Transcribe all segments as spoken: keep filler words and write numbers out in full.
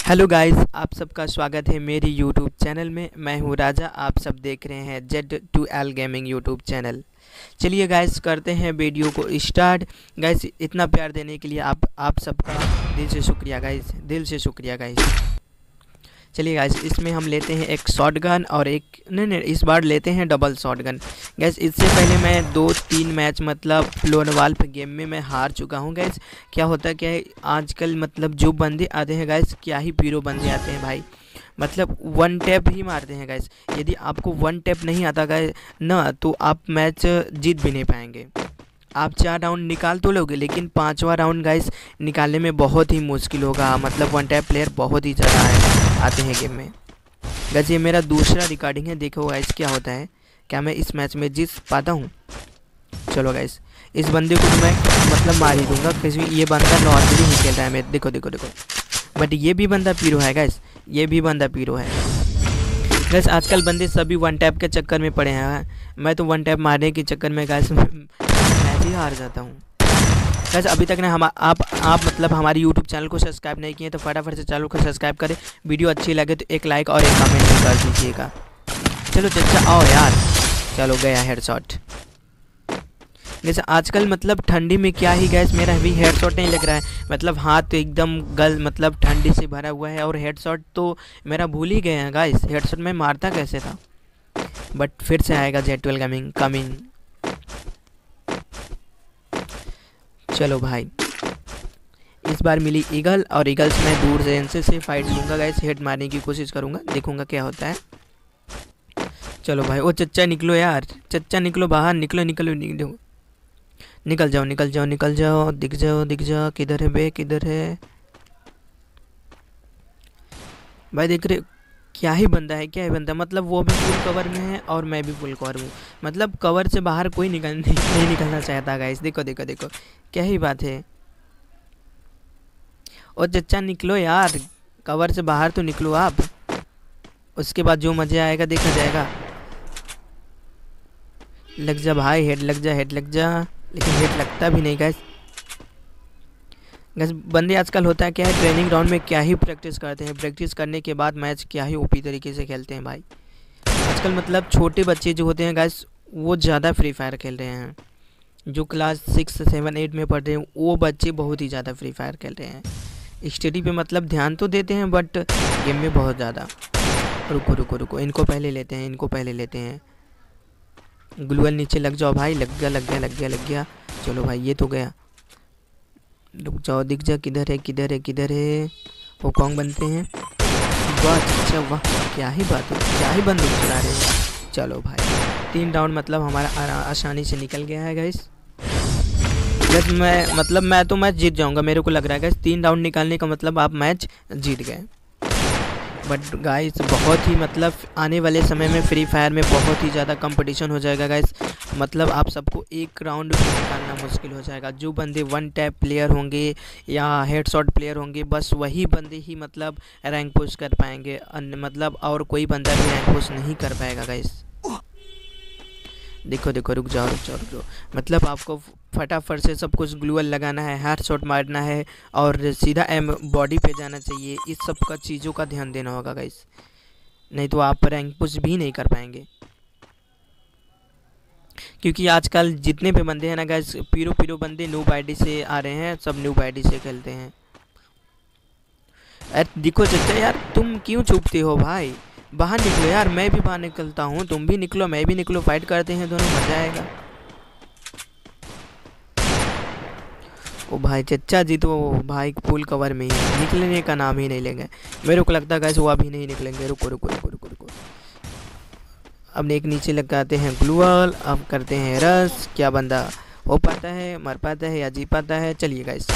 Hello guys, आप सबका स्वागत है मेरी यूट्यूब चैनल में। मैं हूं राजा, आप सब देख रहे हैं Z two L gaming YouTube channel. चलिए गाइस, करते हैं वीडियो को स्टार्ट। गाइस, इतना प्यार देने के लिए आप आप सबका दिल से शुक्रिया गाइस, दिल से शुक्रिया गाइस। चलिए गाइस, इसमें हम लेते हैं एक शॉटगन और एक नहीं नहीं इस बार लेते हैं डबल शॉटगन। गाइस, इससे पहले मैं दो तीन मैच मतलब लोनवाल्फ गेम में मैं हार चुका हूं। गाइस, क्या होता है क्या है आजकल मतलब जो बंदे आते हैं गाइस, क्या ही पीरो बंदे आते हैं भाई, मतलब वन टैप ही मारते हैं गाइस। यदि आपको वन टैप नहीं आता गाइस ना, तो आप मैच जीत भी नहीं पाएंगे। आप चार राउंड निकाल तो लोगे, लेकिन पांचवा राउंड गाइस निकालने में बहुत ही मुश्किल होगा। मतलब वन टैप प्लेयर बहुत ही ज़्यादा है आते हैं गेम में। गाइस, ये मेरा दूसरा रिकॉर्डिंग है, देखो गाइस क्या होता है, क्या मैं इस मैच में जीत पाता हूँ। चलो गाइस, इस बंदे को तो मैं मतलब मार ही दूंगा, क्योंकि ये बंदा नॉर्मली ही खेल रहा है। मैं देखो देखो देखो, बट ये भी बंदा पीरो है गाइस, ये भी बंदा पीरो है गाइस। आजकल बंदे सभी वन टैप के चक्कर में पड़े हैं। मैं तो वन टैप मारने के चक्कर में गाइस मैं भी हार जाता हूँ गाइस। अभी तक ने हम आप आप मतलब हमारी यूट्यूब चैनल को सब्सक्राइब नहीं किए तो फटाफट से चैनल को सब्सक्राइब करें। वीडियो अच्छी लगे तो एक लाइक और एक कमेंट भी कर दीजिएगा। चलो चचा आओ यार, चलो गया हेडशॉट। जैसे आजकल मतलब ठंडी में क्या ही गैस मेरा भी हेडशॉट नहीं लग रहा है, मतलब हाथ तो एकदम गल मतलब ठंडी से भरा हुआ है, और हेडशॉट तो मेरा भूल ही गए हैं गाइस। हेडशॉट में मारता कैसे था, बट फिर से आएगा Z two L gaming coming. चलो भाई, इस बार मिली ईगल, और ईगल से मैं दूर से इनसे से फाइट लूँगा गाइस, हेड मारने की कोशिश करूँगा, देखूँगा क्या होता है। चलो भाई, ओ चच्चा निकलो यार, चच्चा निकलो बाहर, निकलो निकलो निकलो, निकल जाओ निकल जाओ निकल जाओ, दिख जाओ दिख जाओ, किधर है बे, किधर है भाई। देख रहे क्या ही बंदा है, क्या ही बंदा, मतलब वो भी फुल कवर में है और मैं भी फुल कवर में, मतलब कवर से बाहर कोई निकल नहीं, नहीं निकलना चाहता गाइस। देखो देखो देखो, क्या ही बात है। और चच्चा निकलो यार, कवर से बाहर तो निकलो आप, उसके बाद जो मज़ा आएगा देखा जाएगा। लग जा भाई, हेड लग जा, हेड लग जा, लेकिन हेड लगता भी नहीं गाइस। गैस बंदे आजकल होता है क्या है, ट्रेनिंग ग्राउंड में क्या ही प्रैक्टिस करते हैं, प्रैक्टिस करने के बाद मैच क्या ही ओपी तरीके से खेलते हैं भाई। आजकल मतलब छोटे बच्चे जो होते हैं गैस, वो ज़्यादा फ्री फायर खेल रहे हैं। जो क्लास सिक्स सेवन एट में पढ़ते हैं वो बच्चे बहुत ही ज़्यादा फ्री फायर खेल रहे हैं। स्टडी पे मतलब ध्यान तो देते हैं, बट गेम में बहुत ज़्यादा। रुको रुको रुको, इनको पहले लेते हैं, इनको पहले लेते हैं। ग्लूअल नीचे लग जाओ भाई, लग गया लग गया लग गया लग गया। चलो भाई, ये तो गया। रुक जाओ, दिख जा, किधर है किधर है किधर है। वो कौन बनते हैं, वाह अच्छा वाह, क्या ही बात है, क्या ही बंदूक चला रहे हैं। चलो भाई, तीन राउंड मतलब हमारा आसानी से निकल गया है गाइस। बस मैं मतलब मैं तो मैच जीत जाऊंगा, मेरे को लग रहा है गाइस। तीन राउंड निकालने का मतलब आप मैच जीत गए। बट गाइस बहुत ही मतलब आने वाले समय में फ्री फायर में बहुत ही ज़्यादा कंपटीशन हो जाएगा गाइस। मतलब आप सबको एक राउंड भी निकालना मुश्किल हो जाएगा। जो बंदे वन टैप प्लेयर होंगे या हेडशॉट प्लेयर होंगे, बस वही बंदे ही मतलब रैंक पुश कर पाएंगे, अन्य मतलब और कोई बंदा भी रैंक पुश नहीं कर पाएगा गाइस। देखो देखो, रुक जाओ रुक जाओ रुक जाओ, मतलब आपको फटाफट से सब कुछ ग्लूअल लगाना है, हेड शॉट मारना है, और सीधा एम बॉडी पे जाना चाहिए। इस सब का चीज़ों का ध्यान देना होगा गाइस, नहीं तो आप रैंक पुश भी नहीं कर पाएंगे। क्योंकि आजकल जितने भी बंदे हैं ना गाइस, पीरो पीरो बंदे न्यू आईडी से आ रहे हैं, सब न्यू आईडी से खेलते हैं। अरे देखो चचा यार, तुम क्यों छुपते हो भाई, बाहर निकलो यार, मैं भी बाहर निकलता हूँ, तुम भी निकलो मैं भी निकलो, फाइट करते हैं दोनों, मजा आएगा। ओ भाई चच्चा जी तो भाई फुल कवर में ही है, निकलने का नाम ही नहीं लेंगे। मेरे को लगता है गाइस वो अभी नहीं निकलेंगे। रुको रुको रुको रुको रुको, अब एक नीचे लगाते हैं ग्लूअल, अब करते हैं रस। क्या बंदा हो पाता है, मर पाता है या जी पाता है। चलिए गाइस,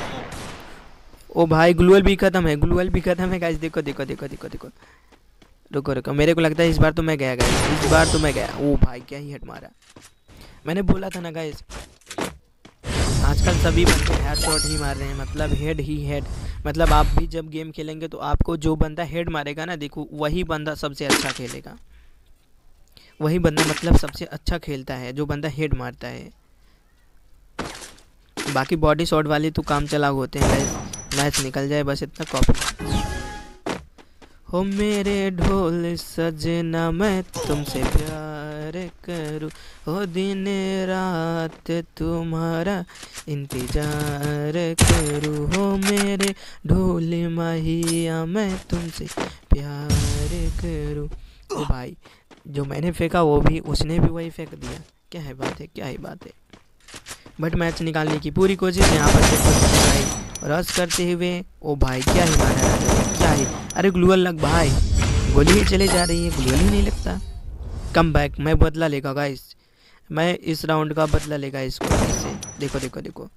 ओ भाई ग्लूअल भी खत्म है, ग्लूअल भी खत्म है गाइस। देखो देखो देखो देखो देखो, रुको रुको, मेरे को लगता है इस बार तो मैं गया गाइस, इस बार तो मैं गया। ओ भाई क्या ही हेड मारा, मैंने बोला था ना गाइस, आजकल सभी बंदे हेड शॉट ही मार रहे हैं, मतलब हेड ही हेड। मतलब आप भी जब गेम खेलेंगे तो आपको जो बंदा हेड मारेगा ना, देखो वही बंदा सबसे अच्छा खेलेगा, वही बंदा मतलब सबसे अच्छा खेलता है जो बंदा हेड मारता है। बाकी बॉडी शॉट वाले तो काम चलाऊ होते हैं गाइस, मैच निकल जाए बस इतना कॉपी। हो मेरे ढोल सजना मैं तुमसे प्यार करूँ, हो दिन रात तुम्हारा इंतजार करूँ, हो मेरे ढोल माहिया मैं तुमसे प्यार करूँ। ओ भाई, जो मैंने फेंका वो भी उसने भी वही फेंक दिया। क्या है बात है, क्या है बात है। बट मैच निकालने की पूरी कोशिश यहाँ पर भाई रश करते हुए। ओ भाई क्या ही मारा राजा भाई, क्या ही। अरे ग्लूअल लग भाई, गोली ही चले जा रही है, ग्लूअल ही नहीं लगता। कम बैक, मैं बदला लेगा गाइस, मैं इस राउंड का बदला लेगा इसको इससे। देखो देखो देखो,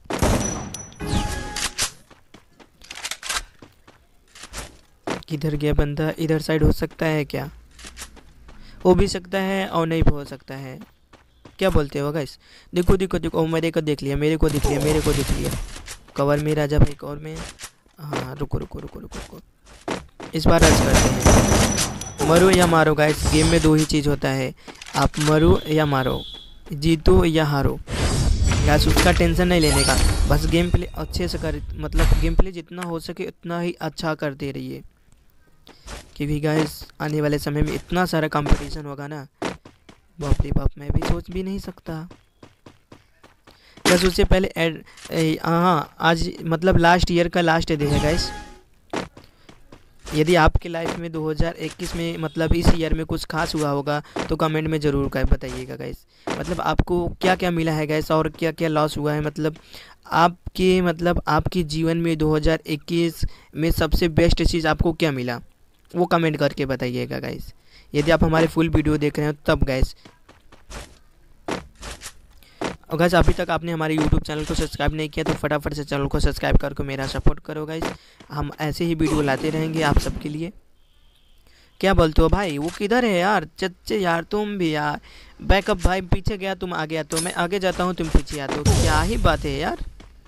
किधर गया बंदा। इधर साइड हो सकता है क्या, हो भी सकता है और नहीं भी हो सकता है। क्या बोलते हो गाइस। देखो देखो देखो, मेरे को देख लिया, मेरे को देख लिया, मेरे को देख लिया। कवर में राजा भाई, कवर में। हाँ रुको रुको रुको रुको रुको, इस बार रश करते हैं। मरो या मारो गाइस, गेम में दो ही चीज़ होता है, आप मरो या मारो, जीतो या हारो। गाइस उसका टेंशन नहीं लेने का, बस गेम प्ले अच्छे से कर, मतलब गेम प्ले जितना हो सके उतना ही अच्छा करते रहिए, क्योंकि गाइस आने वाले समय में इतना सारा कंपटीशन होगा ना, बाप रे बाप, मैं भी सोच भी नहीं सकता। बस उससे पहले एड, हाँ आज मतलब लास्ट ईयर का लास्ट डे है गाइस। यदि आपके लाइफ में दो हज़ार इक्कीस में मतलब इस ईयर में कुछ खास हुआ होगा तो कमेंट में ज़रूर बताइएगा गाइस। मतलब आपको क्या क्या मिला है गाइस और क्या क्या लॉस हुआ है, मतलब आपके मतलब आपके जीवन में दो हज़ार इक्कीस में सबसे बेस्ट चीज़ आपको क्या मिला, वो कमेंट करके बताइएगा गाइस, यदि आप हमारे फुल वीडियो देख रहे हो तब गाइस। और गाइस अभी तक आपने हमारे यूट्यूब चैनल को सब्सक्राइब नहीं किया तो फटाफट से चैनल को सब्सक्राइब करके मेरा सपोर्ट करो गाइस। हम ऐसे ही वीडियो लाते रहेंगे आप सबके लिए। क्या बोलते हो भाई, वो किधर है यार, चच्चे यार तुम भी यार। बैकअप भाई, पीछे गया तुम आगे आते हो, मैं आगे जाता हूँ तुम पीछे आते हो, क्या ही बात है यार।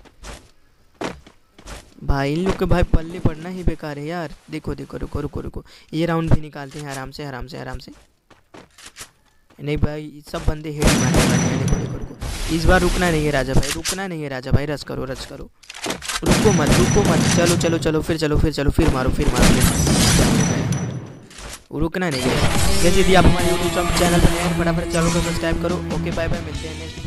भाई इन लोग के भाई पल्ले पड़ना ही बेकार है यार। देखो देखो रुको रुको रुको, ये राउंड भी निकालते हैं आराम से आराम से आराम से। नहीं भाई सब बंदे हेड मारने वाले हैं। देखो देखो रुको, इस बार रुकना नहीं है राजा भाई, रुकना नहीं है राजा भाई, रश करो रश करो, रुको मत रुको मत, चलो चलो चलो फिर चलो फिर चलो फिर मारो फिर मारो, रुकना नहीं है। जैसे यदि आप हमारे यूट्यूब चैनल पर नए हैं फटाफट चैनल को सब्सक्राइब करो। ओके बाय बाय, मिलते हैं नेक्स्ट।